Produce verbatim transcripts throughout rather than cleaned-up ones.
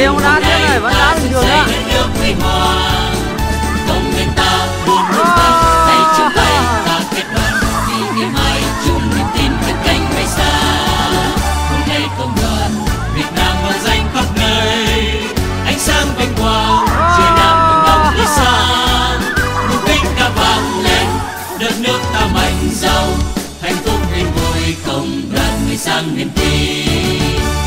không đá thế này vẫn đá bình thường á. Công nhân ta luôn luôn ta tay trong tay ta kết đoàn vì ngày mai chung niềm tin cất cánh bay xa. Hôm nay công đoàn Việt Nam vang danh khắp nơi, ánh sáng vinh quang trời Nam đồng lòng đi xa. Mục đích đã vang lên, đất nước ta mạnh giàu, hạnh phúc yên vui công đoàn người sang niềm tin.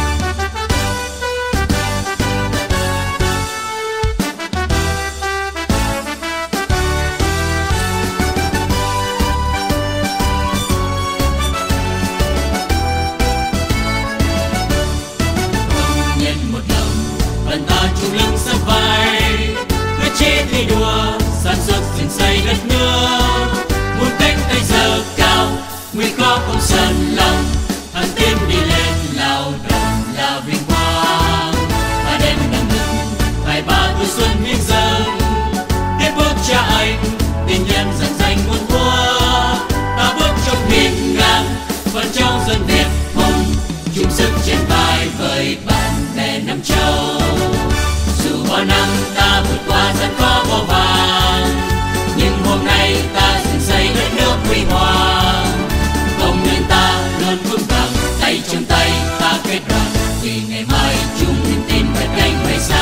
Thi đua sản xuất dựng xây đất nước, muốn cánh tay giơ cao nguy khó không sờn lòng, thẳng tiến đi lên lao động là vinh quang. Ta đem năng lực tài ba tuổi xuân hiến dâng, tiếp bước cha anh tình nhân dần dành muôn thuở. Ta bước trong hiên ngang vẫn trong dân Việt hùng, chung sức trên vai với bạn bè năm châu. Dù bao năm ta vượt qua gian khó vô vàn, nhưng hôm nay ta dựng xây đất nước huy hoàng. Công nhân ta luôn vững vàng tay trong tay ta kết đoàn vì ngày mai chung niềm tin vượt cánh bay xa.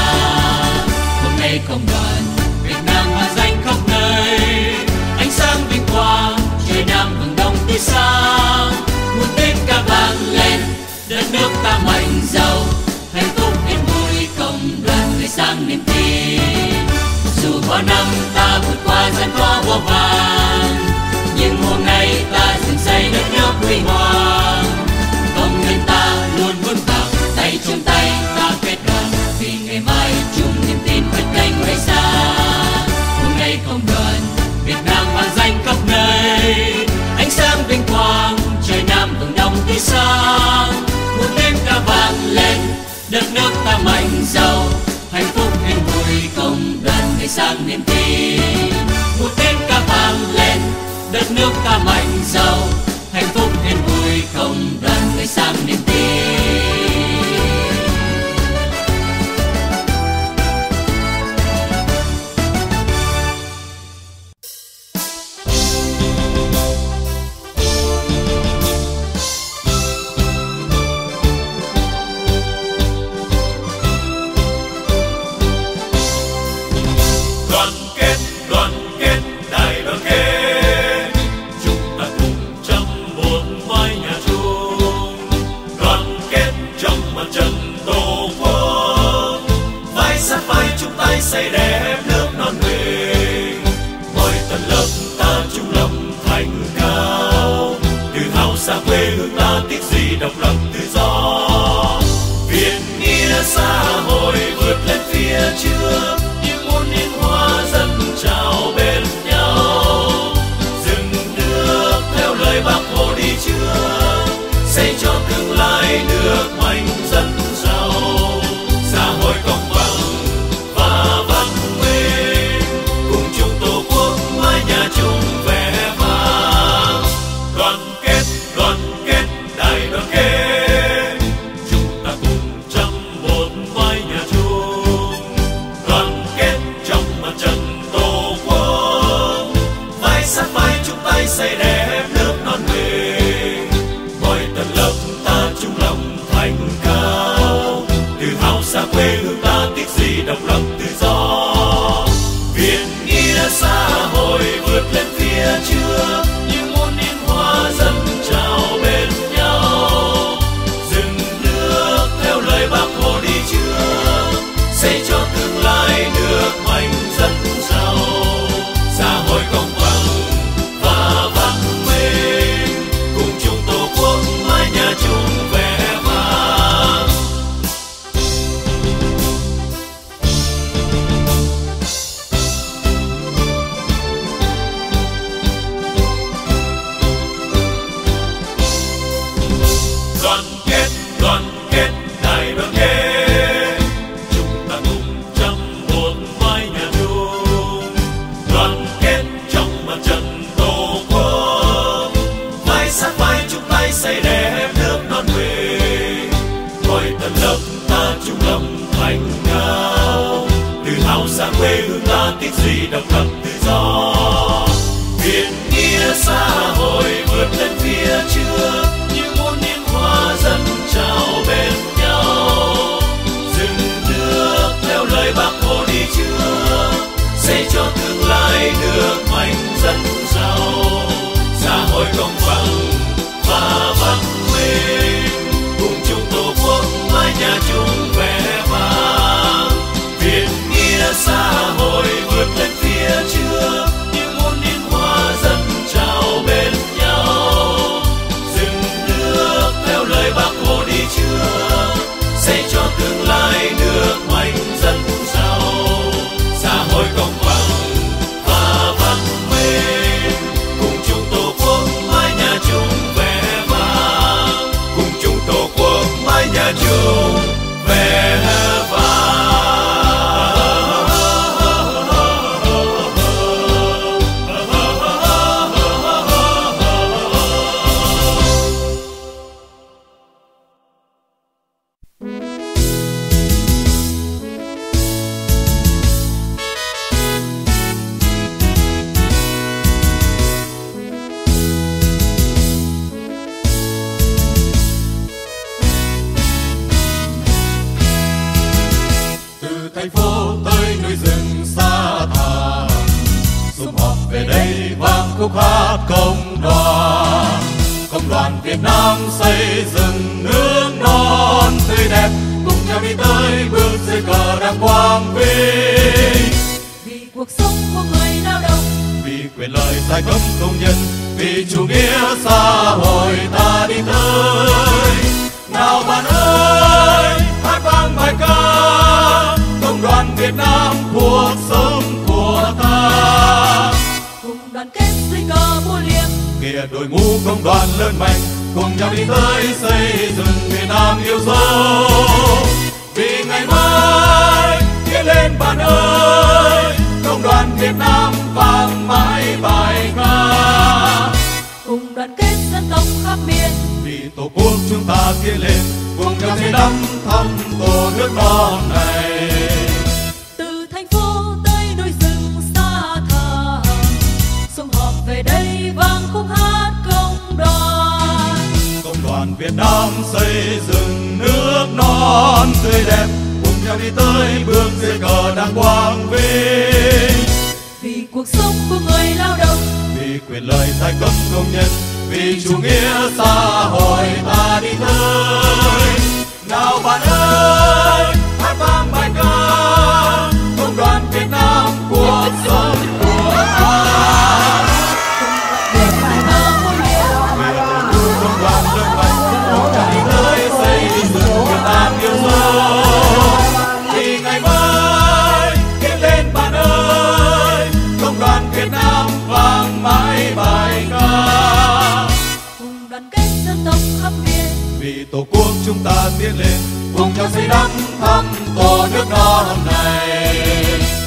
Hôm nay công đoàn Việt Nam vang danh khắp nơi, ánh sáng vinh quang trời Nam vầng đông tươi sáng. Muôn tiếng ca vang lên, đất nước ta mạnh giàu, hạnh phúc yên vui công đoàn người sang niềm tin. Dù bao năm ta vượt qua gian khó vô vàn, nhưng hôm nay ta dựng xây đất nước huy hoàng. Công nhân ta luôn vững vàng tay trong tay ta kết đoàn vì ngày mai chung niềm tin vượt cánh bay xa. Hôm nay công đoàn Việt Nam vang danh khắp nơi, ánh sáng vinh quang trời Nam vầng đông tươi sáng. Một tiếng ca vang lên, đất nước ta mạnh giàu, hạnh phúc yên vui công đoàn người sang niềm tin. Một tiếng ca vang lên, đất nước ta mạnh giàu, hạnh phúc yên vui công đoàn người sang niềm tin. Xây đẹp nước non mình, mọi tầng lớp ta chung lòng thành cao, tự hào xa quê hương ta tiếc gì độc lập tự do. Việt nghĩa xã hội vượt lên phía trước, như muôn liên hoa dâng trào bên nhau. Dừng nước theo lời Bác Hồ đi trước, xây cho tương lai nước mạnh dân giàu. Xã hội công bằng chung vẻ vang, đoàn kết đoàn kết đại đoàn kết, chúng ta cùng chăm một mái nhà chung. Đoàn kết trong mặt trận tổ quốc, vai sát vai chung tay xây đẹp nước non mình. Mọi tầng lớp ta chung lòng thành cao, tự hào xa quê hương ta tiếc gì độc lập tự do. Việt nghĩa xã hội vượt lên phía trước, như muôn liên hoa dâng trào bên nhau. Dừng nước theo lời Bác Hồ đi trước, xây cho tương lai nước mạnh dân giàu. Xã hội công bằng và văn minh, cùng chung tổ quốc mái nhà chung vẻ vang. Đoàn kết đoàn kết đại đoàn kết, chúng ta cùng chăm một mái nhà chung. Đoàn kết trong mặt trận tổ quốc, vai sát vai chung tay xây đẹp nước non mình. Mọi tầng lớp ta chung lòng thành độc lập tự do. Biển nghĩa xã hội vượt lên phía trước, như muôn niên hoa dân trào bên nhau. Rừng nước theo lời Bác Hồ đi trước, xây cho tương lai nước mạnh dân giàu. Xã hội công bằng và văn minh, cùng chung tổ quốc mái nhà chung vẻ vang. Biển nghĩa xã hội vượt lên phía trước, như muôn niên hoa dân trào bên nhau. Rừng nước theo lời Bác Hồ đi trước, xây cho tương lai nước mạnh dân giàu. Xã hội công bằng và văn minh, cùng chung tổ quốc mái nhà chung vẻ vang. Cùng chung tổ quốc mái nhà chung vẻ vang. Thành phố tới núi rừng xa thẳm, sum họp về đây vang khúc hát công đoàn. Công đoàn Việt Nam xây dựng nước non tươi đẹp, cùng nhau đi tới bước dưới cờ đảng quang vinh. Vì cuộc sống của người lao động, vì quyền lợi giai cấp công nhân, vì chủ nghĩa xã hội ta đi tới. Nào bạn ơi, hát vang bài ca Công đoàn Việt Nam, cuộc sống của ta. cùng đoàn kết dưới cờ mua liềm, Kìa đội ngũ công đoàn lớn mạnh, cùng nhau đi tới xây dựng Việt Nam yêu dấu. Vì ngày mai tiến lên bạn ơi, Công đoàn Việt Nam vang mãi bài ca. cùng đoàn kết dân tộc khắp miền, Vì tổ quốc chúng ta tiến lên, cùng nhau xây đắp thăm tổ nước non này. từ thành phố tới núi rừng xa thẳm, sum họp về đây vang khúc hát công đoàn. Công đoàn Việt Nam xây dựng nước non tươi đẹp, cùng nhau đi tới bước dưới cờ đảng quang vinh. Vì cuộc sống của người lao động, Vì quyền lợi giai cấp công nhân, vì chủ nghĩa xã hội ta đi tới. Nào bạn ơi, hát vang bài ca Công đoàn Việt Nam, cuộc sống của ta. để bài ca mua liềm, Vì đội ngũ công đoàn lớn mạnh, cùng nhau đi tới xây dựng Việt Nam yêu dấu. Vì ngày mai tiến lên bạn ơi, Công đoàn Việt Nam vang mãi bài ca. cùng đoàn kết dân tộc khắp miền, Vì tổ quốc chúng ta tiến lên, cùng nhau xây đắp thăm tổ nước non này.